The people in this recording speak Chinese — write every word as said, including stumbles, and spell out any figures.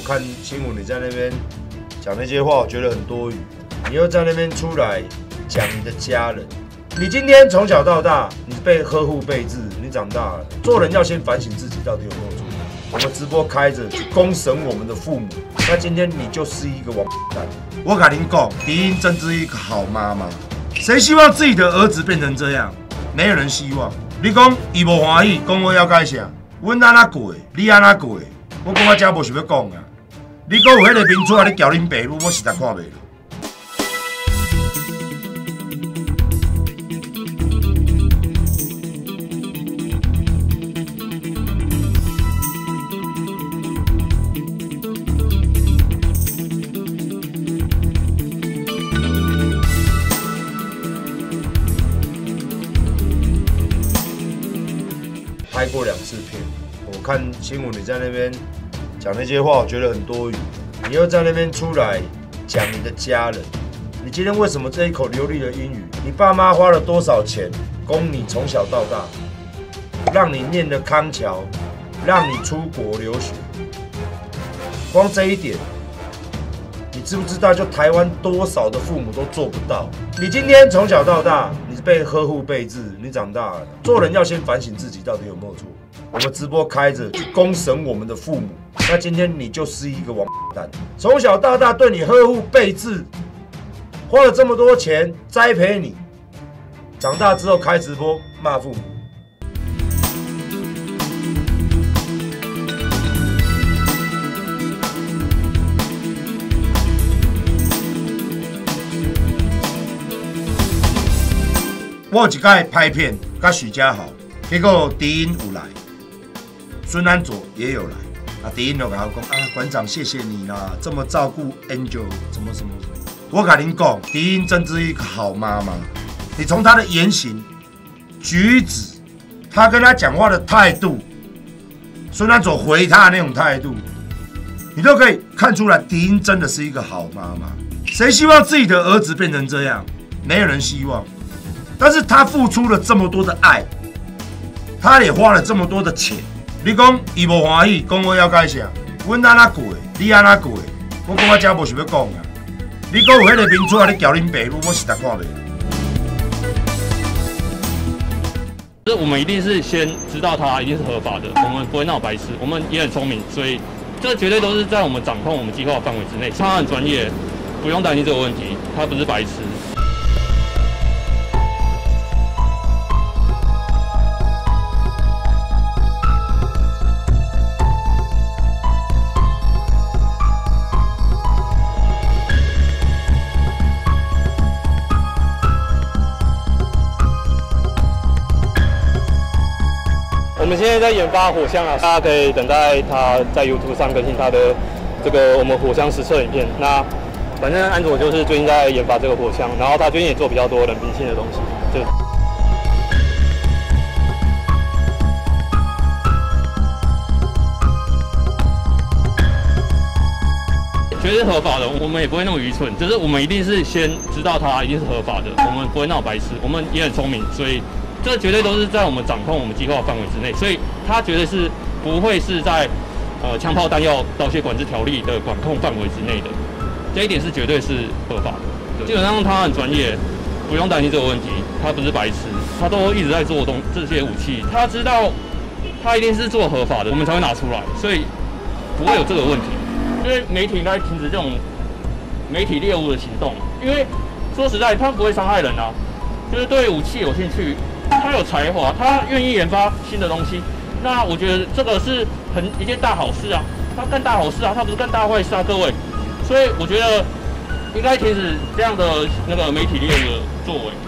看新闻你在那边讲那些话，我觉得很多余。你又在那边出来讲你的家人，你今天从小到大，你被呵护备至，你长大了，做人要先反省自己到底有没有错。我们直播开着去公审我们的父母，那今天你就是一个王蛋。我跟您讲，迪英真是一个好妈妈。谁希望自己的儿子变成这样？没有人希望。你讲伊无欢喜，讲我要改啥？阮安怎过，你安怎过？我讲我真无想要讲啊。你讲有迄个面出来咧交恁爸母，我实在看袂落。拍过两次片，我看新闻你在那边讲那些话，我觉得很多余。你又在那边出来讲你的家人，你今天为什么这一口流利的英语？你爸妈花了多少钱供你从小到大，让你念的康桥，让你出国留学？光这一点，你知不知道？就台湾多少的父母都做不到。你今天从小到大，你被呵护备至，你长大了，做人要先反省自己到底有没有错。我们直播开着去公审我们的父母，那今天你就是一个王蛋。从小到大对你呵护备至，花了这么多钱栽培你，长大之后开直播骂父母。我有一届拍片，甲许家豪，结果迪英有来，孙安佐也有来，啊，迪英就甲我讲啊，馆长谢谢你啦，这么照顾 Angel， 什么什么什么。我甲您讲，迪英真是一个好妈妈。你从她的言行、举止，她跟他讲话的态度，孙安佐回他的那种态度，你都可以看出来，迪英真的是一个好妈妈。谁希望自己的儿子变成这样？没有人希望。但是他付出了这么多的爱，他也花了这么多的钱。你讲伊无欢喜，讲我要改啥？阮安怎过，你安怎过？我讲我真无想要讲啊。你讲有迄个面出来咧交恁爸母，我实在看袂落。 就是我们一定是先知道它一定是合法的，我们不会闹白痴，我们也很聪明，所以这绝对都是在我们掌控我们计划范围之内。他很专业，不用担心这个问题，他不是白痴。我们现在在研发火枪啊，大家可以等待它在 YouTube 上更新它的这个我们火枪实测影片。那反正安卓就是最近在研发这个火枪，然后他最近也做比较多冷兵器的东西，就。绝对是合法的，我们也不会那么愚蠢，就是我们一定是先知道它一定是合法的，我们不会闹白痴，我们也很聪明，所以。这绝对都是在我们掌控我们计划范围之内，所以它绝对是不会是在呃枪炮弹药刀械管制条例的管控范围之内的，这一点是绝对是合法的。基本上他很专业，不用担心这个问题，他不是白痴，他都一直在做东这些武器，他知道他一定是做合法的，我们才会拿出来，所以不会有这个问题。因为媒体应该停止这种媒体猎物的行动，因为说实在，他不会伤害人啊，就是对武器有兴趣。他有才华，他愿意研发新的东西，那我觉得这个是很一件大好事啊。他干大好事啊，他不是干大坏事啊，各位。所以我觉得应该停止这样的那个媒体猎物的作为。